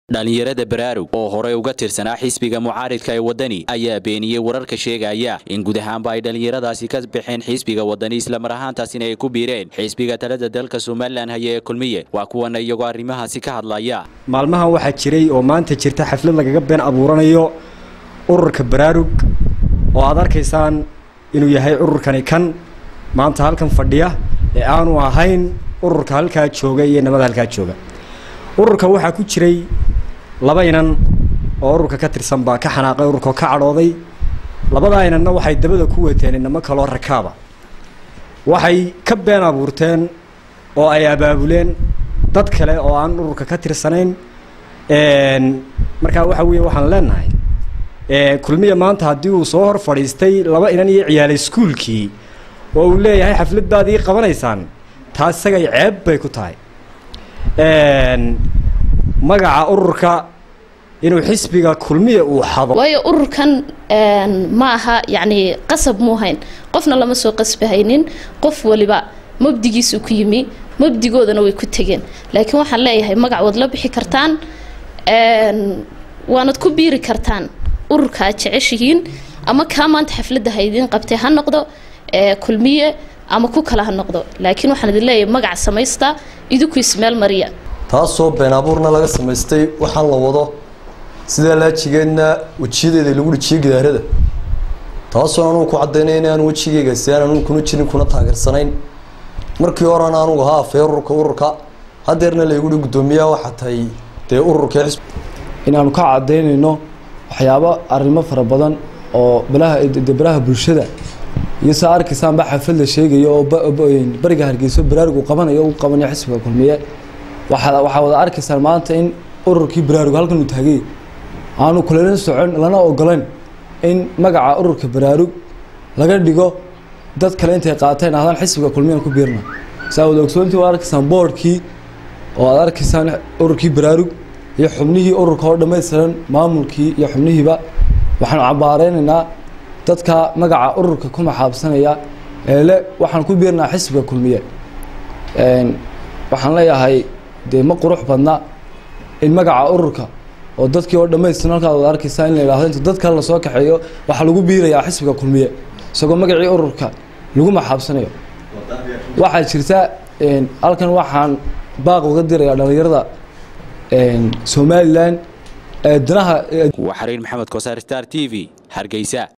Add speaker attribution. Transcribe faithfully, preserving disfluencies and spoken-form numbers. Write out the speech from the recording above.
Speaker 1: dhalinyarada baraarug oo hore uga tirsanaa xisbiga mucaaridka ee wadani ayaa beeniyay wararka sheegaya in guud ahaanba ay dhalinyaradaasi ka bixeen xisbiga wadani isla mar ahaantaasina ay ku biireen xisbiga talada dalka Soomaaliland haya ee kulmiye waa kuwan iyagoo arrimahaasi ka hadlaya.
Speaker 2: maalmahan waxa jiray oo maanta jirta xaflad lagaga been abuuranayo ururka baraarug oo aad arkaysaan inuu yahay ururkani kan maanta halkan fadhiya ee aanu ahayn ururka halka jooga iyo nabad halka jooga. ururka waxa ku jiray laba inan oo ururka ka tirsan baa ka xanaaqay ururka ka cadhooday labada inanna waxay dabada ku wateen inama kala rakaaba waxay ka been abuurteen oo ay abaabuleen dad kale oo aan ururka ka tirsanayn een marka waxa weeye waxaan leenahay ee kulmiye maanta hadii uu soo hor fadhiistay laba inan iyo ciyaal iskuulkii oo uu leeyahay xafladaadii qabanaysaan taas sagay ceeb bay ku tahay een magaca ururka inuu xisbiga kulmiye uu xado
Speaker 3: waayo ururkan een ma aha yaani qasab muu hayn qofna lama soo qasbahaynin qof waliba mabdigiisu ku yimi mabdigoodana way ku tageen laakiin waxaan leeyahay magac wad la bixi kartaan een waanad ku biiri kartaan ururka jeceshihiin ama ka maanta xafladda haydin qabtay ha noqdo ee kulmiye ama ku kala ha noqdo laakiin waxaan idin leeyahay magac samaysta idinku ismeel mariya
Speaker 4: taasoo been abuurna laga samaystay waxaan la wado sida la jigeena wajigeeda lagu dhijiyay gidaarada taasoo aanu ku cadeynay inaan wajigeyga saan aanu kuna jirin kuna taageersanayn markii hore aanu ahaa feerurka ururka hadeerna la igu gudoomiyaa waxa tahay de ururka xisb
Speaker 5: inaanu ka cadeynayno waxyaabo arrimo fara badan oo balaha baraha bulshada iyo saarkiisaan ba xaflad la sheegayo oo bariga Hargeysa baraarug uu qabanayo uu qabanayo xisbiga kulmiye waxa waxa wada arkaysaan maanta in ururkii baraarug halkan uu taagay aanu kuleelin socon lana ogolaan in magaca ururka baraarug laga dhigo dad kale intay qaateen ahaan xisbiga kulmiye ku biirna saawad ogsoontii waa arkaysaan boardkii oo aad arkaysaan ururkii baraarug iyo xubnihii ururka oo dhameystiran maamulkii iyo xubnihiiba waxaan cabaareynaa dadka magaca ururka ku maxaabsanaya ee le waxaan ku biirnaa xisbiga kulmiye een waxaan leeyahay de ma qurux badna in magaca ururka oo dadkii oo dhameystiran halka aad arkaysaa in la yiraahdo inta dadka la soo kaxeeyo waxa lagu biirayaa xisbiga kulmiye isagoo magacii ururka lagu maxaabsanayo waxa jirta een halkan waxaan baaq uga dirayaa dhalinyarada een Soomaaliland ee danaha
Speaker 1: Waxariin Maxamed Koosar Star T V Hargeysa.